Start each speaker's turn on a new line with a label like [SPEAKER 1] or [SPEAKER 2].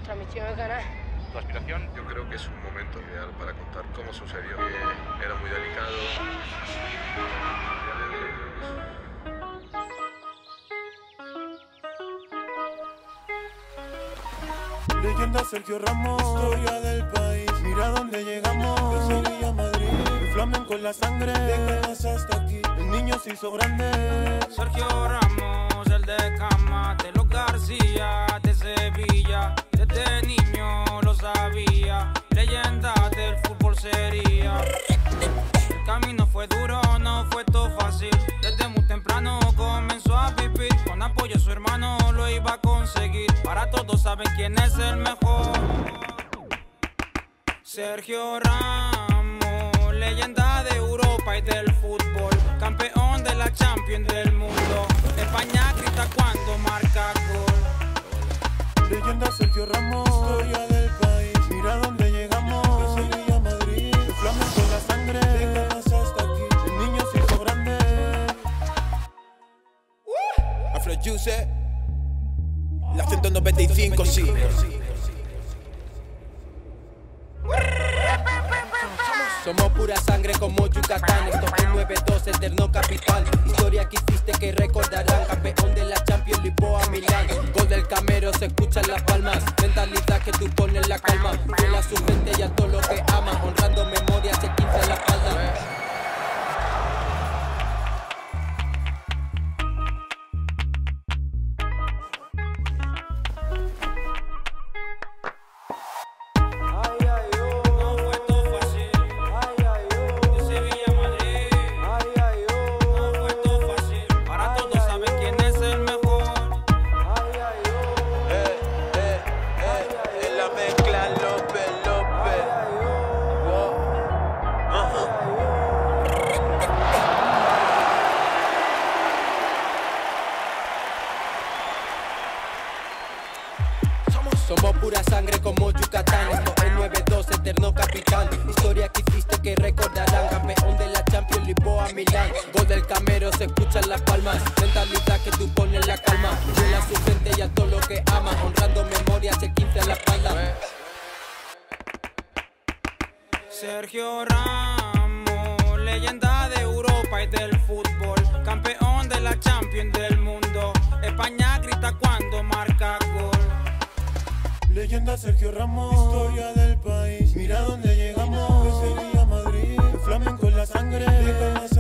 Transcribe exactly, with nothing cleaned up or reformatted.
[SPEAKER 1] nuestra misión es ganar.
[SPEAKER 2] ¿Tu aspiración?
[SPEAKER 3] Yo creo que es un momento ideal para contar cómo sucedió, que era muy delicado.
[SPEAKER 4] Leyenda Sergio Ramos, historia del país. Mira dónde llegamos, de Sevilla a Madrid. El flamenco en la sangre, de casa hasta aquí. El niño se hizo grande.
[SPEAKER 5] Sergio Ramos, el de cama, de los García, de Sevilla. Desde niño lo sabía, leyenda del fútbol sería. El camino fue duro, no fue todo fácil. Desde muy temprano comenzó a vivir. Con apoyo de su hermano lo iba a conseguir. Para todos saben quién es el mejor. Sergio Ramos, leyenda de Europa y del fútbol. Campeón de la Champions del mundo. España grita cuando marca gol.
[SPEAKER 4] Leyenda Sergio Ramos, historia del país. Mira dónde llegamos, de Sevilla a Madrid. El flamenco en la sangre, de casa hasta aquí. El niño se hizo grande.
[SPEAKER 6] Afro Juice, la ciento noventa y cinco, sí. Somos pura sangre como Yucatán. Esto es nueve dos, eterno capital. Historia que hiciste que recordarán. Campeón de la Champions, Lisboa, Milán. Gol del Camero, se escuchan las palmas. Mentalidad que tú pones la calma. Fiel a su gente y a todo lo que ama. Honrando memoria, se quince la espalda. Somos pura sangre como Yucatán. Esto es nueve dos, eterno capitán. Historia que hiciste que recordarán. Campeón de la Champions, Lisboa, Milán. Gol del Camero, se escuchan las palmas. Mentalidad que tú pones la calma. Fiel a su gente y a todo lo que ama. Honrando memoria, se quince a la espalda.
[SPEAKER 5] Sergio Ramos, leyenda de Europa y del fútbol. Campeón de la Champions del mundo. España grita cuando marca gol.
[SPEAKER 4] Leyenda Sergio Ramos, historia del país. Mira dónde llegamos, de Sevilla a Madrid. El flamenco en la sangre, de casa